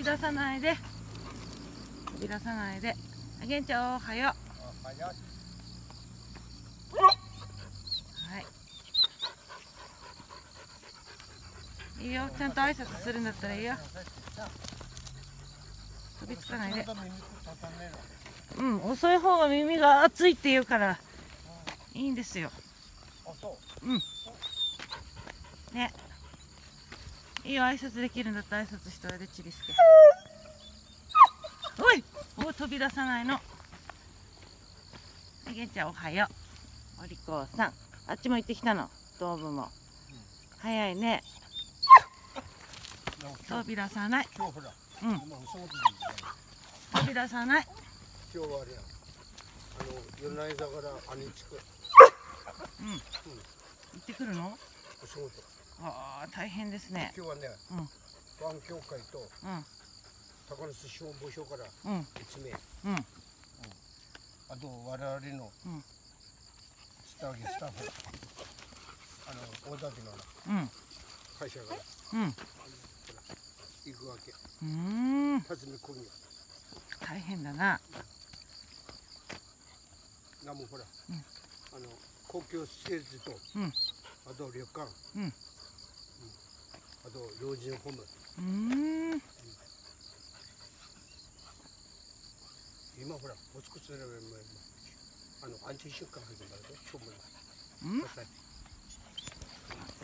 び出さないで。飛び出さないで。あげんちゃんおはよう。はい。いいよ、ちゃんと挨拶するんだったらいいよ。飛びつかないで。うん、遅い方が耳が熱いって言うからいいんですよ。うん。ね。いいよ、挨拶できるんだったら挨拶しておいで、ちびすけ。おい、飛び出さないの。あげんちゃんおはよう。お利口さん、あっちも行ってきたの。道具も。早いね。飛び出さない。うん。飛び出さない。 今日はあれや。夜な夜なから兄地区。 うん。行ってくるの？ お仕事。 ああ、大変ですね。 今日はね、ファン協会と高梨消防署から1名。あと我々の下請けスタッフ、大田家の会社から行くわけ。辰巳工業。 大変だな。 もうほら、公共施設と、あと旅館、あと老人ホーム。今ほら、もう少しすれば安全出荷始まるで、今日も。